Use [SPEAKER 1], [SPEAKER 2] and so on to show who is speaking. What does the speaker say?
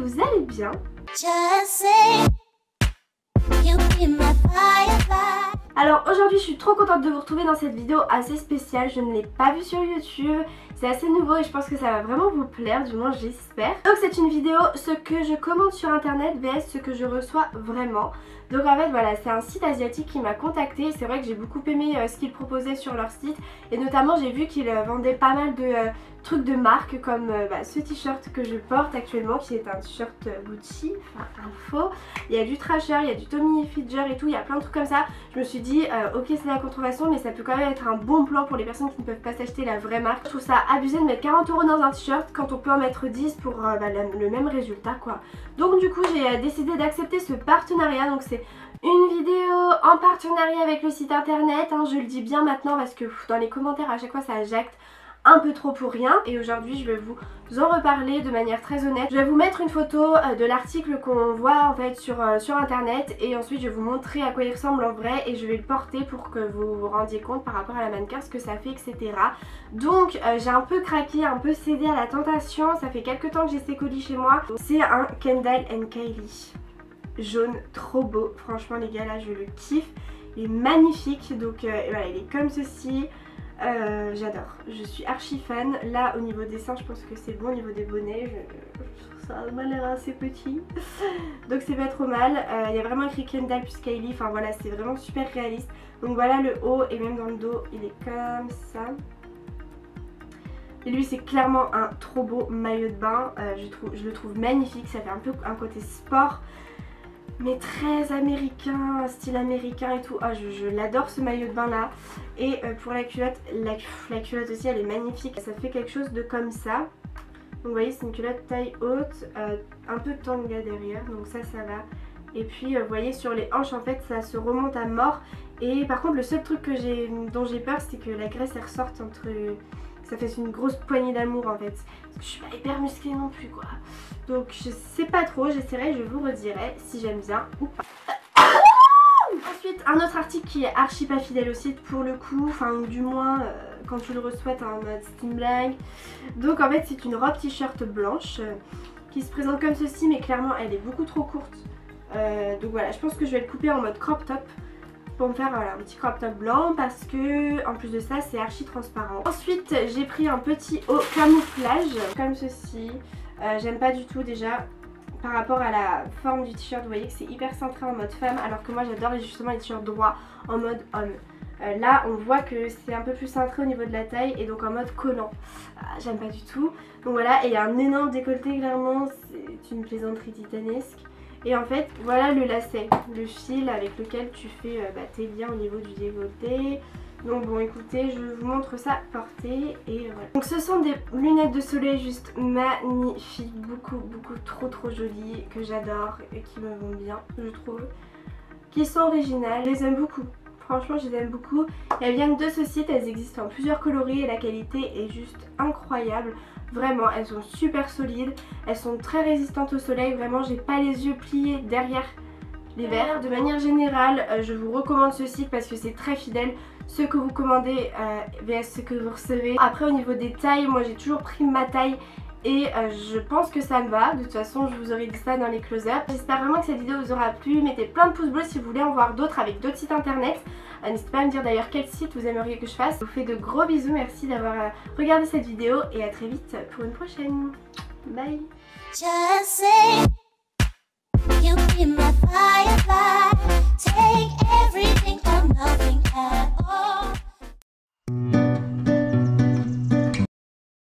[SPEAKER 1] vous allez bien. Alors aujourd'hui je suis trop contente de vous retrouver dans cette vidéo assez spéciale, je ne l'ai pas vue sur YouTube, c'est assez nouveau et je pense que ça va vraiment vous plaire, du moins j'espère. Donc c'est une vidéo ce que je commande sur internet vs ce que je reçois vraiment. Donc en fait voilà, c'est un site asiatique qui m'a contacté, c'est vrai que j'ai beaucoup aimé ce qu'ils proposaient sur leur site et notamment j'ai vu qu'ils vendaient pas mal de trucs de marque comme ce t-shirt que je porte actuellement qui est un t-shirt Gucci, enfin un faux. Il y a du Thrasher, il y a du Tommy Hilfiger et tout, il y a plein de trucs comme ça. Je me suis dit ok c'est de la contrefaçon mais ça peut quand même être un bon plan pour les personnes qui ne peuvent pas s'acheter la vraie marque. Je trouve ça abusé de mettre 40 € dans un t-shirt quand on peut en mettre 10 pour le même résultat quoi. Donc du coup j'ai décidé d'accepter ce partenariat, donc c'est une vidéo en partenariat avec le site internet, hein, je le dis bien maintenant parce que dans les commentaires à chaque fois ça jacte un peu trop pour rien. Et aujourd'hui je vais vous en reparler de manière très honnête. Je vais vous mettre une photo de l'article qu'on voit en fait sur internet et ensuite je vais vous montrer à quoi il ressemble en vrai et je vais le porter pour que vous vous rendiez compte par rapport à la mannequin ce que ça fait, etc. Donc j'ai un peu craqué, un peu cédé à la tentation, ça fait quelques temps que j'ai ces colis chez moi. C'est un Kendall & Kylie jaune, trop beau, franchement les gars là je le kiffe, il est magnifique. Donc voilà, il est comme ceci. J'adore, je suis archi fan. Là au niveau des seins je pense que c'est bon, au niveau des bonnets je trouve ça m'a l'air assez petit donc c'est pas trop mal. Il y a vraiment écrit Kendall plus Kylie, enfin voilà c'est vraiment super réaliste. Donc voilà le haut et même dans le dos il est comme ça. Et lui c'est clairement un trop beau maillot de bain, je le trouve magnifique, ça fait un peu un côté sport mais très américain, style américain et tout. Oh, je l'adore ce maillot de bain là. Et pour la culotte, la culotte aussi elle est magnifique. Ça fait quelque chose de comme ça. Donc vous voyez c'est une culotte taille haute, un peu tanga derrière, donc ça va. Et puis vous voyez sur les hanches en fait ça se remonte à mort. Et par contre le seul truc dont j'ai peur c'est que la graisse elle ressorte entre... Ça fait une grosse poignée d'amour en fait. Parce que je suis pas hyper musclée non plus quoi. Donc je sais pas trop, j'essaierai, je vous redirai si j'aime bien ou pas. Ensuite un autre article qui est archi pas fidèle au site pour le coup. Enfin du moins quand tu le reçois t'es en mode Steam Blague. Donc en fait c'est une robe t-shirt blanche qui se présente comme ceci mais clairement elle est beaucoup trop courte. Donc voilà, je pense que je vais le couper en mode crop top pour me faire voilà, un petit crop top blanc parce que en plus de ça c'est archi transparent. Ensuite j'ai pris un petit haut camouflage comme ceci. J'aime pas du tout déjà par rapport à la forme du t-shirt, vous voyez que c'est hyper cintré en mode femme alors que moi j'adore justement les t-shirts droits en mode homme. Là on voit que c'est un peu plus cintré au niveau de la taille et donc en mode collant. J'aime pas du tout. Donc voilà, et il y a un énorme décolleté clairement, c'est une plaisanterie titanesque. Et en fait voilà le lacet, le fil avec lequel tu fais tes liens au niveau du décolleté. Donc bon écoutez je vous montre ça porté et voilà. Donc ce sont des lunettes de soleil juste magnifiques, beaucoup trop jolies que j'adore et qui me vont bien je trouve. Qui sont originales, je les aime beaucoup. Franchement je les aime beaucoup. Elles viennent de ce site, elles existent en plusieurs coloris et la qualité est juste incroyable. Vraiment elles sont super solides, elles sont très résistantes au soleil, vraiment j'ai pas les yeux pliés derrière les verres. De manière générale je vous recommande ce site parce que c'est très fidèle. Ce que vous commandez vs ce que vous recevez. Après au niveau des tailles, moi j'ai toujours pris ma taille et je pense que ça me va. De toute façon je vous aurai dit ça dans les close-up. J'espère vraiment que cette vidéo vous aura plu. Mettez plein de pouces bleus si vous voulez en voir d'autres avec d'autres sites internet. N'hésitez pas à me dire d'ailleurs quel site vous aimeriez que je fasse. Je vous fais de gros bisous, merci d'avoir regardé cette vidéo et à très vite pour une prochaine. Bye.